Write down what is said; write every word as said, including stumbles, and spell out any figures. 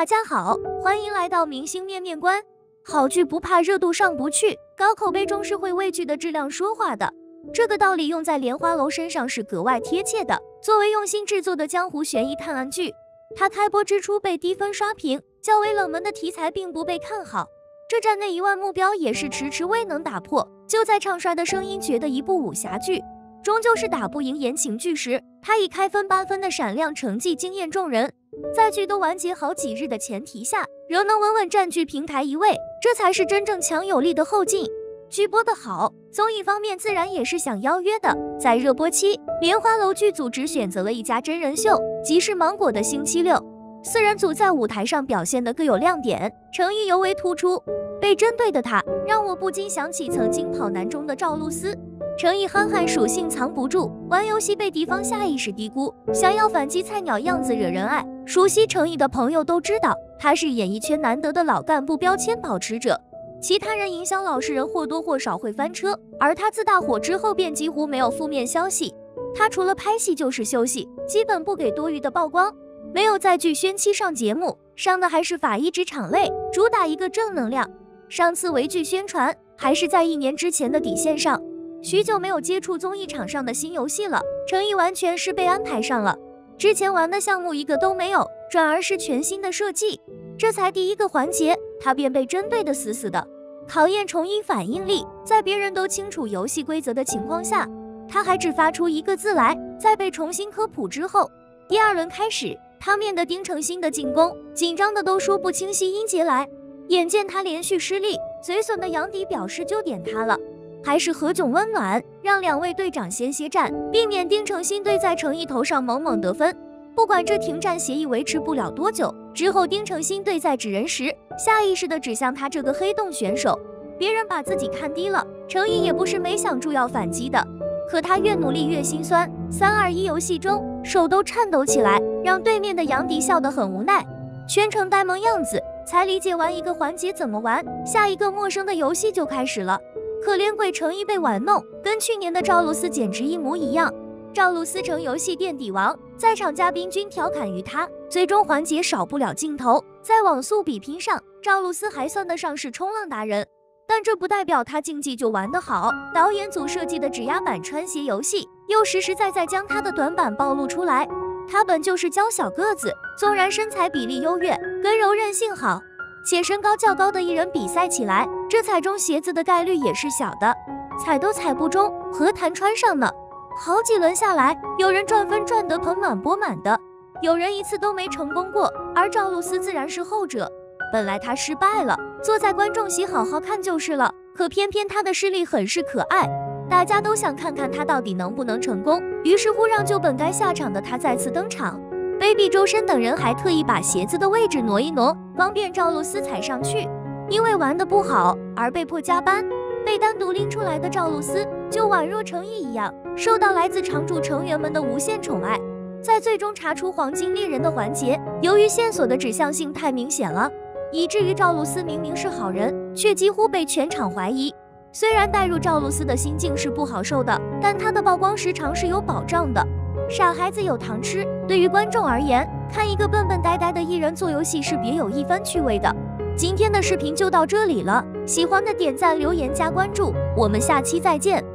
大家好，欢迎来到明星面面观。好剧不怕热度上不去，高口碑终是会为剧的质量说话的。这个道理用在莲花楼身上是格外贴切的。作为用心制作的江湖悬疑探案剧，它开播之初被低分刷屏，较为冷门的题材并不被看好。这站内一万目标也是迟迟未能打破。就在唱衰的声音觉得一部武侠剧终究是打不赢言情剧时，他以开分八分的闪亮成绩惊艳众人。在剧都完结好几日的前提下，仍能稳稳占据平台一位，这才是真正强有力的后劲。剧播得好，综艺方面自然也是想邀约的。在热播期，莲花楼剧组只选择了一家真人秀，即是芒果的星期六。四人组在舞台上表现得各有亮点，诚意尤为突出。被针对的他，让我不禁想起曾经跑男中的赵露思。诚意憨憨属性藏不住，玩游戏被敌方下意识低估，想要反击菜鸟样子惹人爱。熟悉诚意的朋友都知道，他是演艺圈难得的老干部标签保持者。其他人营销老实人或多或少会翻车，而他自大火之后便几乎没有负面消息。他除了拍戏就是休息，基本不给多余的曝光。没有在剧宣期上节目，上的还是法医职场类，主打一个正能量。上次为剧宣传还是在一年之前的底线上。许久没有接触综艺场上的新游戏了，诚意完全是被安排上了。之前玩的项目一个都没有，转而是全新的设计。这才第一个环节，他便被针对的死死的，考验重音反应力。在别人都清楚游戏规则的情况下，他还只发出一个字来。在被重新科普之后，第二轮开始，他面对丁程鑫的进攻，紧张的都说不清晰音节来。眼见他连续失利，嘴损的杨迪表示就点他了。还是何炅温暖，让两位队长先歇战，避免丁程鑫队在诚意头上猛猛得分。不管这停战协议维持不了多久，之后丁程鑫队在指人时，下意识地指向他这个黑洞选手。别人把自己看低了，诚意也不是没想住要反击的，可他越努力越心酸。三二一游戏中，手都颤抖起来，让对面的杨迪笑得很无奈，全程呆萌样子，才理解完一个环节怎么玩，下一个陌生的游戏就开始了。可怜鬼诚意被玩弄，跟去年的赵露思简直一模一样。赵露思成游戏垫底王，在场嘉宾均调侃于他，最终环节少不了镜头。在网速比拼上，赵露思还算得上是冲浪达人，但这不代表他竞技就玩得好。导演组设计的指压板穿鞋游戏，又实实在在将他的短板暴露出来。他本就是娇小个子，纵然身材比例优越，跟柔韧性好，且身高较高的艺人比赛起来，这踩中鞋子的概率也是小的，踩都踩不中，何谈穿上呢？好几轮下来，有人赚分赚得盆满钵满的，有人一次都没成功过，而赵露思自然是后者。本来他失败了，坐在观众席好好看就是了，可偏偏他的失利很是可爱，大家都想看看他到底能不能成功，于是乎让就本该下场的他再次登场。baby 周深等人还特意把鞋子的位置挪一挪，方便赵露思踩上去。因为玩得不好而被迫加班，被单独拎出来的赵露思就宛若诚意一样，受到来自常驻成员们的无限宠爱。在最终查出黄金猎人的环节，由于线索的指向性太明显了，以至于赵露思明明是好人，却几乎被全场怀疑。虽然带入赵露思的心境是不好受的，但她的曝光时长是有保障的。傻孩子有糖吃，对于观众而言，看一个笨笨呆呆的艺人做游戏是别有一番趣味的。今天的视频就到这里了，喜欢的点赞、留言、加关注，我们下期再见。